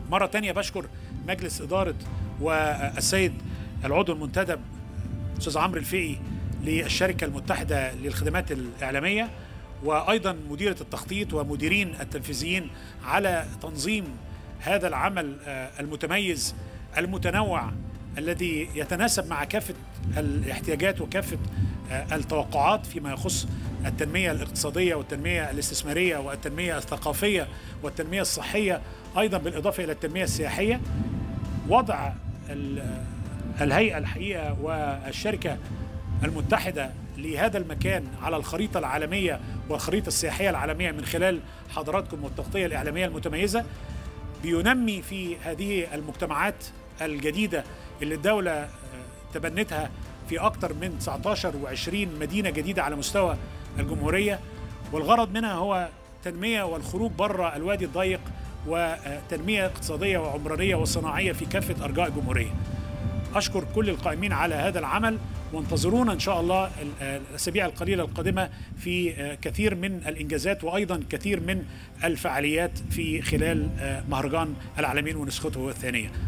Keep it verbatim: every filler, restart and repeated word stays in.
مرة تانية بشكر مجلس إدارة والسيد العضو المنتدب أستاذ عمرو الفقي للشركة المتحدة للخدمات الإعلامية، وأيضا مديرة التخطيط ومديرين التنفيذيين على تنظيم هذا العمل المتميز المتنوع الذي يتناسب مع كافة الاحتياجات وكافة التوقعات فيما يخص التنمية الاقتصادية والتنمية الاستثمارية والتنمية الثقافية والتنمية الصحية، أيضا بالإضافة إلى التنمية السياحية. وضع الهيئة الحقيقة والشركة المتحدة لهذا المكان على الخريطة العالمية والخريطة السياحية العالمية من خلال حضراتكم والتغطية الإعلامية المتميزة بينمي في هذه المجتمعات الجديدة اللي الدولة تبنتها في أكثر من تسعة عشر وعشرين مدينة جديدة على مستوى الجمهورية، والغرض منها هو تنمية والخروج بره الوادي الضيق وتنمية اقتصادية وعمرانية وصناعية في كافة أرجاء الجمهورية. أشكر كل القائمين على هذا العمل، وانتظرونا إن شاء الله الأسابيع القليلة القادمة في كثير من الإنجازات وأيضا كثير من الفعاليات في خلال مهرجان العالمين ونسخته الثانية.